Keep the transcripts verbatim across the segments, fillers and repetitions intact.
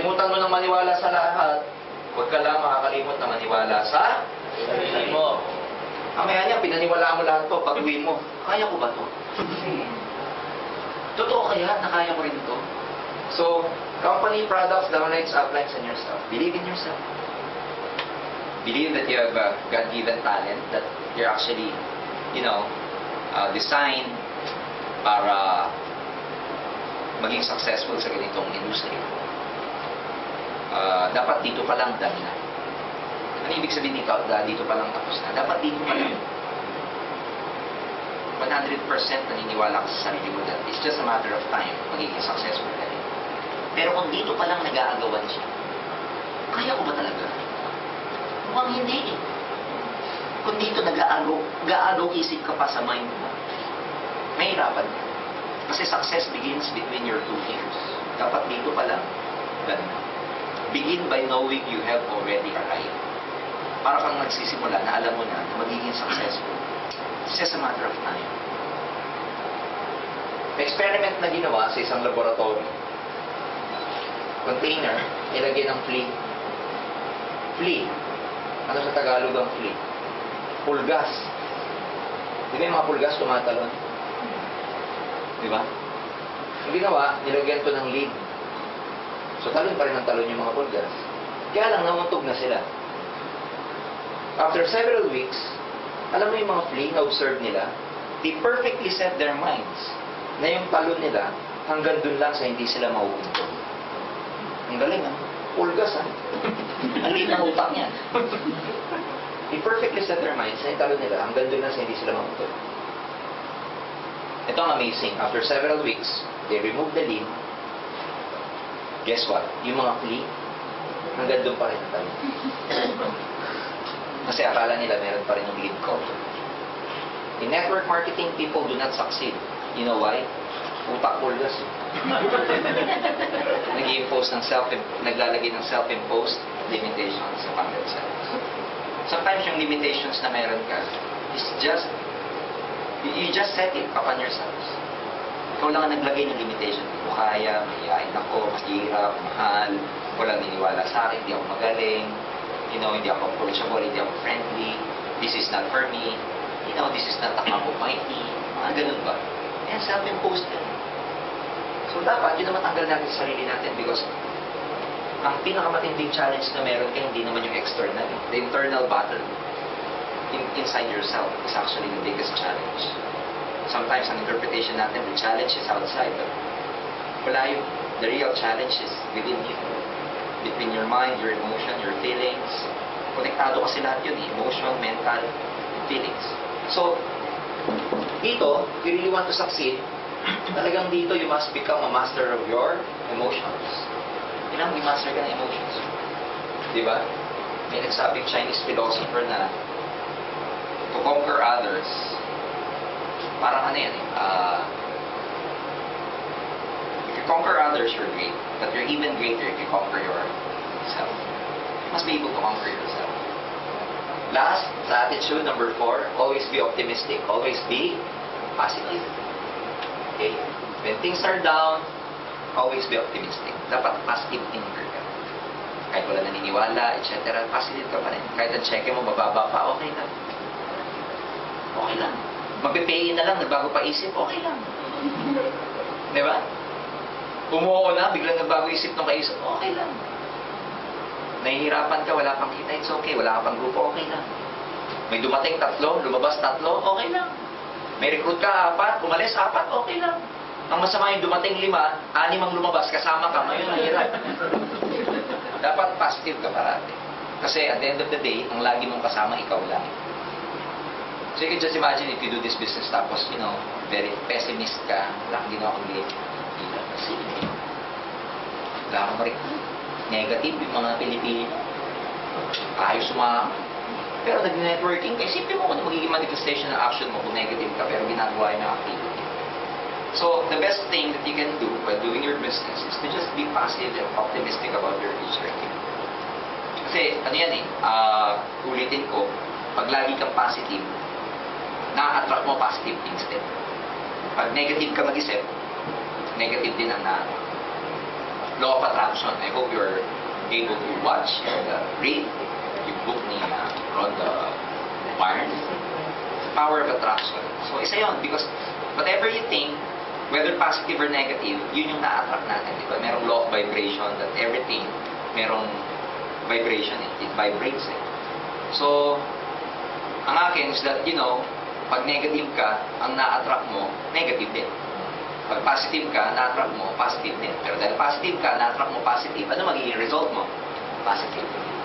kalimutan mo ng maniwala sa lahat, huwag ka lang makakalimot na maniwala sa sarili mo. Mamaya niya, pinaniwalaan mo lahat to, pag-uwi mo, kaya ko ba to? Totoo kaya? Nakaya ko rin ito? So, company, products, downlines, uplines, and yourself. Believe in yourself. Believe that you have a God-given talent, that you're actually, you know, uh, designed para maging successful sa ganitong industry. Uh, dapat dito pa lang dahil na. Ano ibig sabihin dito? Dito pa lang tapos na. Dapat dito pa lang. one hundred percent naniniwala ka sa sarili mo that it's just a matter of time magiging successful ka rin. Pero kung dito pa lang nag-aagawan siya, kaya ko ba talaga? Mukhang hindi eh. Kung dito nag-aagaw isip ka pa sa mind mo, mahirapan ka. Kasi success begins between your two ears. Dapat dito pa lang. Ganun. Begin by knowing you have already arrived. Para kang nagsisimula na alam mo na na magiging successful. It's just a matter of time. Experiment na ginawa sa isang laboratory. Container, ilagay ng flea. Flea. Ano sa Tagalog ang flea? Pulgas. Di ba yung mga pulgas tumatalon? Di ba? Ang ginawa, nilagyan to ng lead. So talon pa rin ang talon yung mga pulgas. Kaya lang, namutog na sila. After several weeks, alam mo yung mga flea na observe nila, they perfectly set their minds na yung talon nila hanggang dun lang sa hindi sila mauuntog. Ang galing ah. Pulgas ah. Ang liit ng utak niya. They perfectly set their minds na yung talon nila hanggang dun lang sa hindi sila mauuntog. Ito ang amazing. After several weeks, they remove the lead. Guess what? Yung mga flea, hanggang dun pa rin ang talon. Kasi akala nila meron pa rin yung lead code. In network marketing, people do not succeed. You know why? Utak pulgas. Nag-i-impose ng self, naglalagay ng self-imposed limitations sa themselves. Sometimes yung limitations na meron ka is just, you just set it upon yourselves. Ikaw lang ang naglagay ng limitation. Hindi ko kaya, mahihain ako, mahirap, mahal, walang niniwala sa akin, hindi ako magaling, you know, hindi ako approachable, hindi ako friendly, this is not for me, you know, this is not a cup of my tea, mga ganun ba? Ayan, self-imposed yan. So, dapat, yun naman tanggal natin sa sarili natin because ang pinakamatinding challenge na meron ka, hindi naman yung external. The internal battle in, inside yourself is actually the biggest challenge. Sometimes, ang interpretation natin, the challenge is outside, but wala yung, the real challenge is within you. Between your mind, your emotion, your feelings. Konektado kasi lahat yun, emotional, mental, feelings. So, dito, if you really want to succeed, talagang dito, you must become a master of your emotions. Kailangan i-master ka ng emotions. Diba? May nagsabing Chinese philosopher na to conquer others, parang ano yan eh, uh, if you conquer others, you're great. But you're even greater if you conquer yourself. You must be able to conquer yourself. Last, sa attitude, number four, always be optimistic. Always be positive. Okay? When things are down, always be optimistic. Dapat positive thinker ka. Kahit wala naniniwala, et cetera, positive ka pa rin. Kahit ang cheque mo, bababa pa, okay lang. Okay lang. Magpipayin na lang, nagbago pa isip, okay lang. Diba? Umuho na, biglang nagbago isip ng kaisip, okay lang. Nahihirapan ka, wala pang kita, it's okay. Wala ka pang grupo, okay lang. May dumating tatlo, lumabas tatlo, okay lang. May recruit ka, apat, umalis, apat, okay lang. Ang masama yung dumating lima, anim ang lumabas, kasama ka, ngayon mahirap. Dapat positive ka parati. Kasi at the end of the day, ang lagi mong kasama, ikaw lang. So you can just imagine if you do this business, tapos, you know, very pessimist ka, wala kang ginawa kundi, kasi, wala kang ma-recruit. Negative yung mga Pilipino. Ayos sumama. Pero nag-networking ka, isipin mo kung ano magiging manifestation ng action mo kung negative ka, pero ginagawa yung activity. So, the best thing that you can do while doing your business is to just be positive and optimistic about your future. Kasi, ano yan eh, uh, ulitin ko, pag lagi kang positive, na-attract mo positive things din. Pag negative ka mag-isip, negative din ang na law of attraction. I hope you're able to watch and uh, read yung book ni uh, Rhonda Byrne, Power of Attraction. So, isa yun, because whatever you think, whether positive or negative, yun yung na-attract natin. Diba? Merong law of vibration that everything, merong vibration, it, it vibrates. Eh. So, ang akin is that, you know, pag negative ka, ang na-attract mo, negative din. Pag positive ka, na-attract mo, positive din. Pero dahil positive ka, na-attract mo positive, ano magiging result mo? Positive.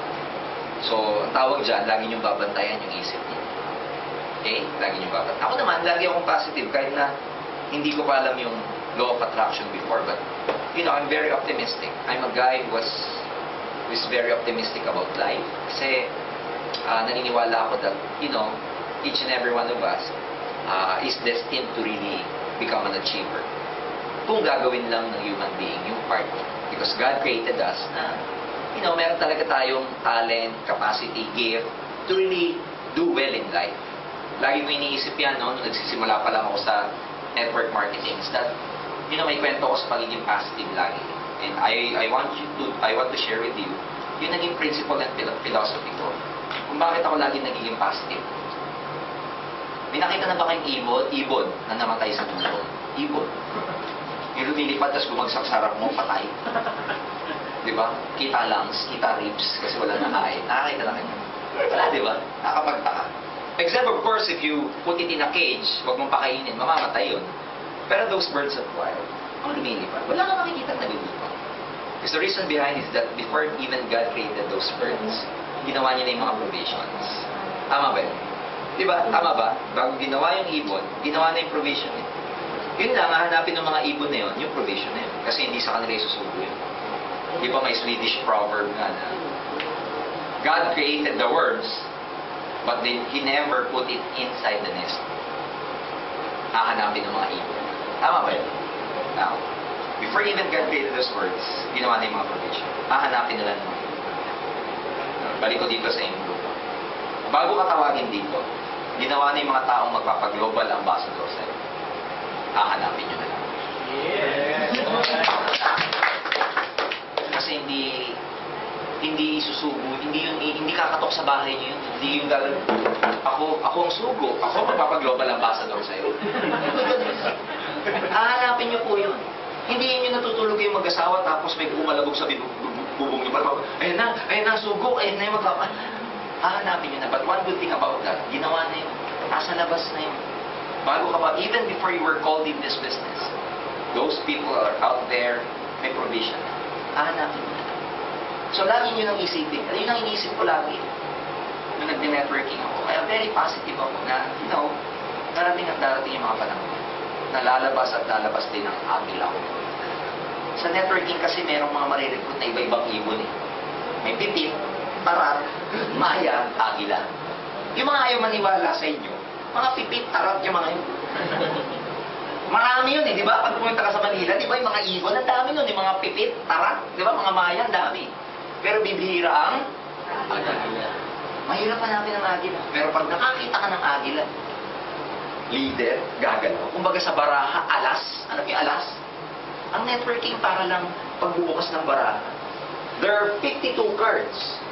So, ang tawag dyan, lagi niyong babantayan yung isip niyo. Okay? Lagi niyong babantayan. Ako naman, lagi akong positive, kahit na hindi ko pa alam yung law of attraction before, but, you know, I'm very optimistic. I'm a guy who was, who is very optimistic about life. Kasi, uh, naniniwala ako that, you know, each and every one of us uh, is destined to really become an achiever. Kung gagawin lang ng human being yung part niya. Because God created us na, you know, meron talaga tayong talent, capacity, gift to really do well in life. Lagi ko iniisip yan, no? Nung nagsisimula pa lang ako sa network marketing, is that, you know, may kwento ko sa pagiging positive lagi. And I, I want you to, I want to share with you yung naging principle and philosophy ko. Kung bakit ako lagi nagiging positive. May nakita na ba kayong ibon? Ibon na namatay sa mundo. Ibon. Yung lumilipad, tapos bumagsak sa harap mo, patay. Diba? Kita lungs, kita ribs, kasi wala na kain. Nakakita na kayo. Wala, diba? Nakapagtaka. Except, of course, if you put it in a cage, huwag mong pakainin, mamamatay yun. Pero those birds of wild, ang lumilipad, wala ka makikita na nalilipad. Because the reason behind is that before even God created those birds, ginawa niya na yung mga provisions. Tama ba yun? Diba? Tama ba? Bago ginawa yung ibon, ginawa na yung provision yun. Yun lang, hahanapin ng mga ibon na yun, yung provision na yun. Kasi hindi sa kanila isusubo yun. Di ba may Swedish proverb nga na God created the worms, but they, He never put it inside the nest. Hahanapin ng mga ibon. Tama ba yun? Now, before even God created those words, ginawa na yung mga provision. Hahanapin nila ng mga ibon. Balik ko dito sa inyong grupo. Bago ka tawagin dito, ginawa na yung mga taong magpapag-global ambassador sa'yo. Hahanapin nyo na lang. Yes! Kasi hindi hindi isusubo, hindi yun, hindi kakatok sa bahay niyo yun. Hindi yung gagawin. Ako, ako ang sugo. Ako magpapag-global ambassador sa'yo. Hahanapin nyo po yun. Hindi yun yung natutulog yung mag-asawa tapos may umalabog sa bubong nyo. Ayun na, ayun na, sugo, ayun na yung magpapag... Hahanapin nyo na. But one good thing about that, ginawa na yun. Nasa labas na yun. Bago ka pa, even before you were called in this business, those people are out there, may provision. Hahanapin nyo na. So, lagi nyo nang isipin. Yun ang iniisip ko lagi. Nung nag-networking ako. Kaya very positive ako na, you know, darating at darating yung mga panahon. Nalalabas at lalabas din ang agila ko. Sa networking kasi merong mga marirecruit na iba-ibang ibon eh. May pipit, tarat, maya, agila. Yung mga ayaw maniwala sa inyo, mga pipit, tarat yung mga yun. Marami yun eh, di ba? Pag pumunta ka sa Manila, di ba yung mga ibon, ang dami nun, yung mga pipit, tarat, di ba? Mga maya, ang dami. Pero bibihira ang agila. Mahirap hanapin ang agila. Pero pag nakakita ka ng agila, leader, gagalaw. Kumbaga sa baraha, alas. Ano yung alas? Ang networking para lang pagbubukas ng baraha. There are fifty-two cards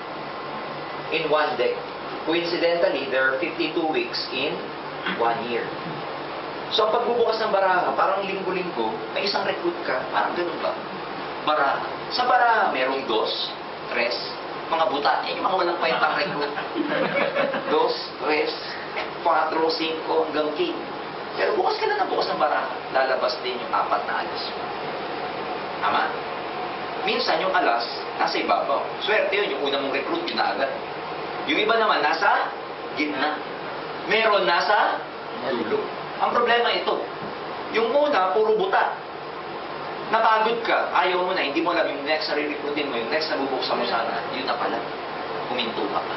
in one deck. Coincidentally, there are fifty-two weeks in one year. So, ang pagbubukas ng baraha, parang linggo-linggo, may isang recruit ka. Parang ganun ba? Baraha. Sa baraha, merong dos, tres, mga buta. Eh, yung mga walang kwentang recruit. Dos, tres, cuatro, cinco, hanggang king. Pero bukas ka na na bukas ng baraha. Lalabas din yung apat na alas. Tama? Minsan yung alas, nasa ibabaw. Swerte yun, yung unang mong recruit, yun na agad. Yung iba naman, nasa gitna. Meron nasa dulo. Ang problema ito, yung una, puro buta. Napagod ka, ayaw mo na, hindi mo alam yung next na re-recruitin mo, yung next na bubuksan mo sana, yun na pala. Huminto ka pa.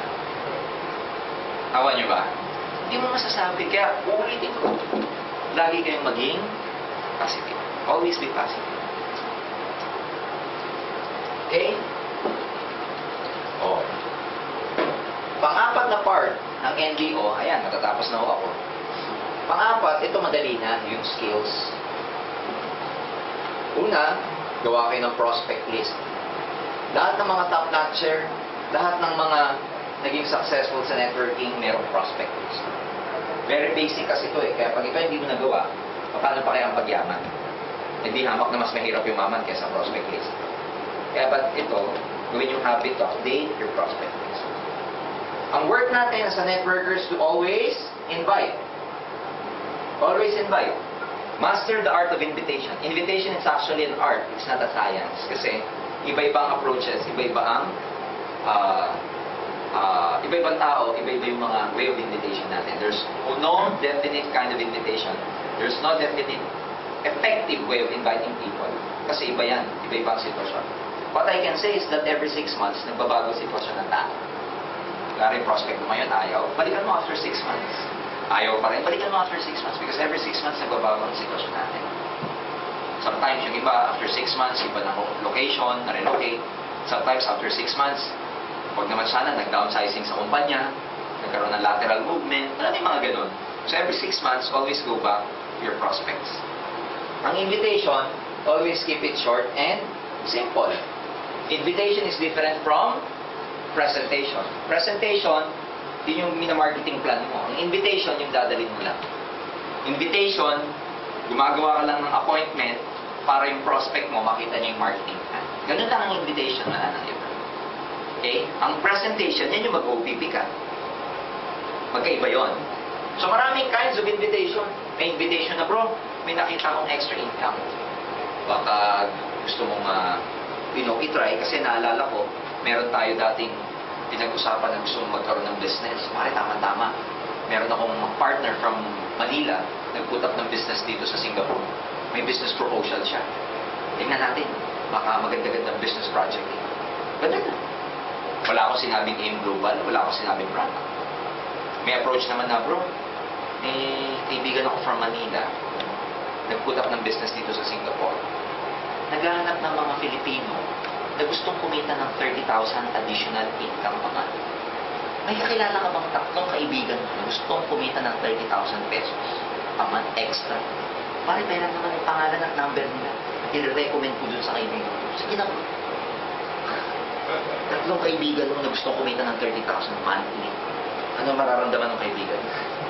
Tawa nyo ba? Hindi mo masasabi, kaya uulitin ko. Lagi kayong maging positive. Always be positive. Okay? Oh. Pang-apat na part ng N D O, ayan, matatapos na ako. Pang-apat, ito madali na, yung skills. Una, Gawa kayo ng prospect list. Lahat ng mga top notcher, lahat ng mga naging successful sa networking, merong prospect list. Very basic kasi ito eh. Kaya pag ito hindi mo nagawa, paano pa kaya ang pagyaman? Hindi hamak na mas mahirap yung maman kaysa prospect list. Kaya ba't ito, gawin yung habit to update your prospect list. Ang work natin as a networkers to always invite. Always invite. Master the art of invitation. Invitation is actually an art. It's not a science. Kasi iba-ibang approaches, iba-iba ang uh, uh, iba-ibang tao, iba-iba yung mga way of invitation natin. There's no definite kind of invitation. There's no definite effective way of inviting people. Kasi iba yan. Iba-iba ang sitwasyon. What I can say is that every six months, nagbabago ang sitwasyon ng tao. Kaya prospect mo ngayon, ayaw. Balikan mo after six months. Ayaw pa rin. Balikan mo after six months because every six months, nagbabago ang sitwasyon natin. Sometimes yung iba, after six months, iba na location, na-relocate. Sometimes after six months, huwag naman sana, nag-downsizing sa kumpanya, nagkaroon ng lateral movement, alam yung mga ganun. So every six months, always go back to your prospects. Ang invitation, always keep it short and simple. Invitation is different from presentation. Presentation, yun yung minamarketing plan mo. Ang invitation, yung dadalhin mo lang. Invitation, gumagawa ka lang ng appointment para yung prospect mo makita niya yung marketing plan. Ganun lang ang invitation, wala nang iba. Okay? Ang presentation, yan yung mag-O P P ka. Magkaiba yun. So maraming kinds of invitation. May invitation na, bro, may nakita akong extra income. Baka gusto mong uh, you know, itry kasi naalala ko, meron tayo dating pinag-usapan na gusto mong magkaroon ng business. Pare, tama-tama. Meron akong partner from Manila, nag-put up ng business dito sa Singapore. May business proposal siya. Tingnan natin. Baka maganda-ganda ng business project. Ganda na. Wala akong sinabing aim global, wala akong sinabing brand. May approach naman na, bro. May kaibigan ako from Manila. Nag-put up ng business dito sa Singapore. Naghahanap ng mga Filipino na gustong kumita ng thirty thousand additional income pa nga. May kakilala ka bang tatlong kaibigan na gustong kumita ng thirty thousand pesos pa month extra? Pare, pera naman yung pangalan at number nila. At i-recommend ko dun sa kaibigan. Sige na. Tatlong kaibigan mo na gustong kumita ng thirty thousand monthly. Ano mararamdaman ng kaibigan?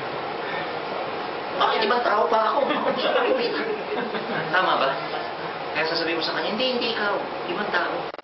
Bakit ibang tao pa ako? Tama ba? Kaya sasabihin mo sa kanya, hindi, hindi ikaw. Ibang tao.